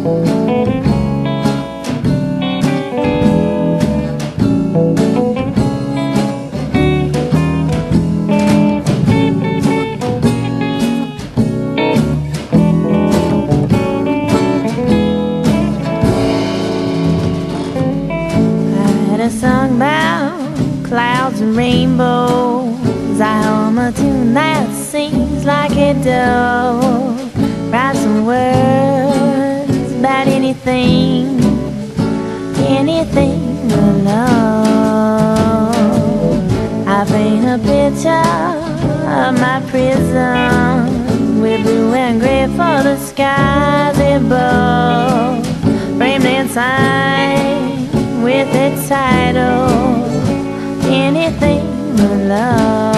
A song about clouds and rainbows. I hum a tune that sings like a dove. Write some words about anything, anything but love. I paint a picture of my prison with blue and gray for the skies above. Framed inside with its title, anything but love.